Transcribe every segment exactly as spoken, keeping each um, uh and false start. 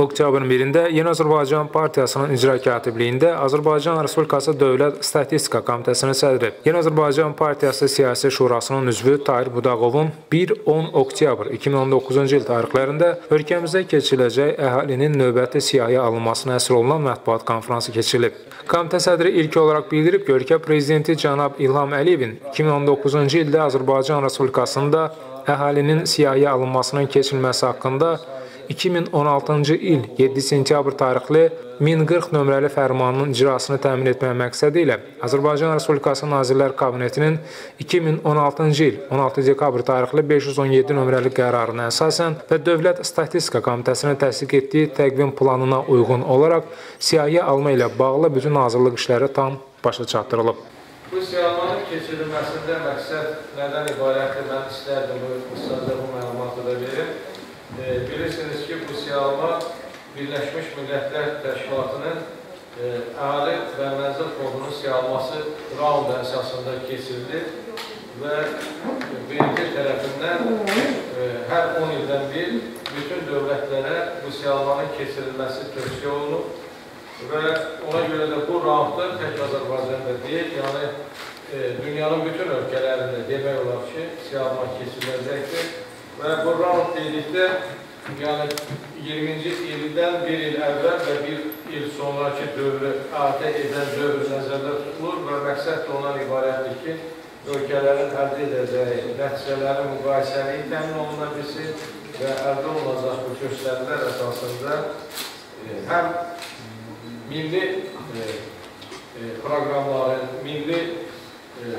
Oktyabrın birində Yeni Azərbaycan Partiyasının icra katibliyində Azərbaycan Respublikası Dövlət Statistika Komitəsinin sədri, Yeni Azərbaycan Partiyası Siyasi Şurasının üzvü Tahir Budaqovun bir on oktyabr iki min on doqquzuncu il tarixlərində ölkəmizdə keçiriləcək əhalinin növbəti siyahıya alınmasına əsr olunan mətbuat konfransı keçirilib. Komitə sədri ilk olaraq bildirib ki, ölkə prezidenti cənab İlham Əliyevin iki min on doqquzuncu ildə Azərbaycan Respublikasında əhalinin siyahıya alınmasının keçirilməsi haqqında iki min on altıncı il yeddi sentyabr tarixli min qırx nömrəli fərmanının icrasını təmin etmək məqsədi ilə Azərbaycan Respublikası Nazirlər Kabinetinin iki min on altıncı il on altı dekabr tarixli beş yüz on yeddi nömrəli qərarına əsasən və Dövlət Statistika Komitəsinin təsdiq etdiyi təqvim planına uyğun olaraq siyahıya alma ilə bağlı bütün hazırlıq işləri tam başa çatdırılıb. Bu siyahıların keçirilməsində məqsəd nədən ibarətdir? Mən istərdim bu qısaca bu məlumatı da verim. E, bilirsiniz ki, bu siyahıma Birləşmiş Millətlər Təşkilatının e, əhali və mənzil fondunun siyahıması raund əsasında keçirildi və B M T tərəfindən e, hər on ildən bir bütün dövlətlərə bu siyahımanın keçirilməsi tövsiyə olunub və ona görə də bu raundda tək Azərbaycanda deyil, yəni e, dünyanın bütün ölkələrində demək olar ki, siyahıma keçiriləcəkdir. Və bu raund dedikdə, yəni iyirminci ildən bir il əvvəl və bir il sonraki dövrü əhatə edən dövr nəzərdə tutulur və məqsəd də ondan ibarətdir ki, ölkələrin əldə edəcəyi nəticələrin müqayisəliyi təmin oluna bilsin və əldə olunacaq bu göstərilər əsasında e, həm milli e, e, proqramların, milli e,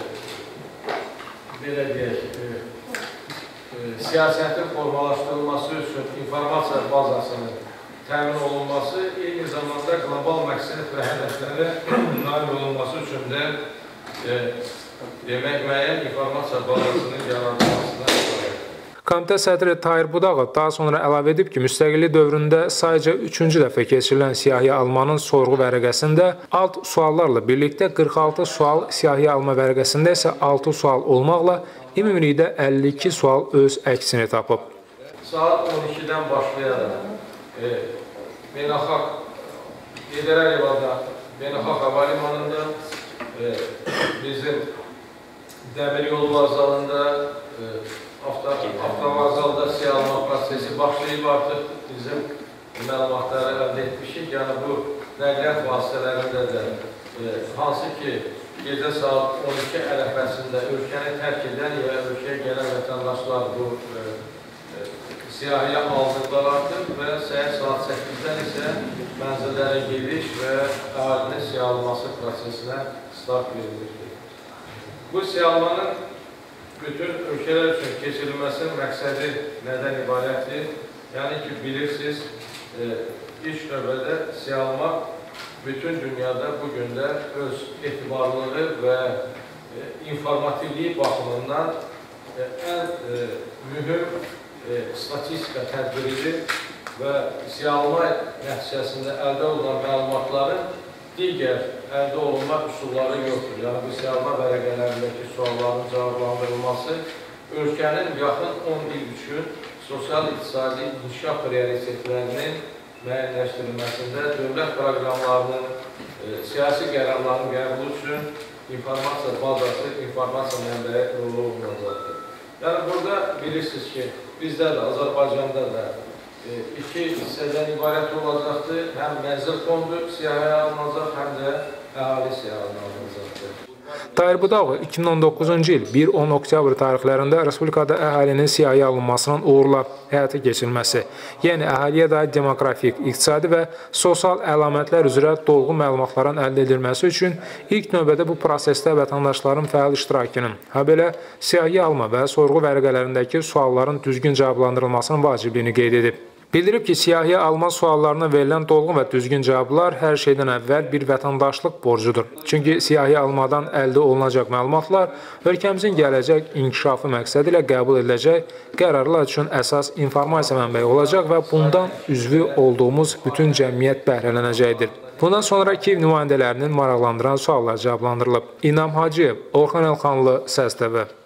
belə deyək, e, siyasətin formalaşdırılması üçün informasiya bazasının təmin olunması, eyni zamanda qlobal məqsəd və hədəflərə nail olunması üçün də e, demək müəyyən informasiya bazasının yaradılmasına ibarətdir. Komitə sədri Tahir Budaqov daha sonra əlavə edib ki, müstəqillik dövründə sayca üçüncü dəfə keçirilən siyahıya almanın sorğu vərəqəsində alt suallarla birlikdə qırx altı sual, siyahıya alma vərəqəsində isə altı sual olmaqla ümumilikdə əlli iki sual öz əksini tapıb. Saat on ikidən başlayaraq e, Beynəlxalq Heydər Beynəlxalq Hava Limanında, e, bizim dəmir yolu vağzalında, e, avtovağzalda siyahılma prosesi başlayıb artıq bizim məlumatları əldə etmişik. Yəni bu nəqliyyat vasitələrində də e, hansı ki, gecə saat on iki ərəfəsində ölkəni tərk edən və ölkəyə gələn vətəndaşlar bu e, e, siyahıya aldıqlardır və səhər saat səkkizdən isə mənzillərə gediş və əhalinin siyahılması prosesinə start verilmişdir. Bu siyahılmanın bütün ölkələr üçün keçirilməsinin məqsədi nədən ibarətdir? Yəni ki, bilirsiniz, e, ilk növbədə siyahılma bütün dünyada bugün də öz etibarlığı və e, informativliyi baxımından e, ən e, mühüm e, statistika tədbiridir və siyahılma nəticəsində əldə olunan məlumatların digər əldə olunma üsulları yoxdur. Yəni, bu siyahılma vərəqələrindəki sualların cavablandırılması ölkənin yaxın on il üçün sosial-iqtisadi inkişaf prioritetlərinin müəyyənləşdirilməsində dövlət proqramlarının, e, siyasi qərarların qəbulu üçün informasiya bazası, informasiya mənbəyi rolu olunacaqdır. Yəni, burada bilirsiniz ki, bizdə də, Azərbaycanda da iki hissədən ibarət olacaqdır. Həm mənzil fondu siyahıya alınacaq, həm də əhali siyahıya alınacaqdır. Tahir Budaqov iki min on doqquzuncu il bir on oktyabr tarixlərində Respublikada əhalinin siyahıya alınmasının uğurla həyata keçirilməsi, yəni əhaliyə dair demoqrafik, iqtisadi və sosial əlamətlər üzrə dolğun məlumatların əldə edilməsi üçün ilk növbədə bu prosesdə vətəndaşların fəal iştirakının, habelə siyahıya alma və sorğu vərəqələrindəki sualların düzgün cavablandırılmasının vacibliyini qeyd edib. Bildirib ki, siyahıya alma suallarına verilən dolğun və düzgün cavablar hər şeydən əvvəl bir vətəndaşlıq borcudur. Çünki siyahıya almadan əldə olunacaq məlumatlar ölkəmizin gələcək inkişafı məqsədi ilə qəbul ediləcək qərarlar üçün əsas informasiya mənbəyi olacaq və bundan üzvü olduğumuz bütün cəmiyyət bəhrələnəcəkdir. Bundan sonra Kiyev nümayəndələrinin maraqlandıran suallar cavablandırılıb. İnam Hacıyev, Orxan Elxanlı, Səs T V.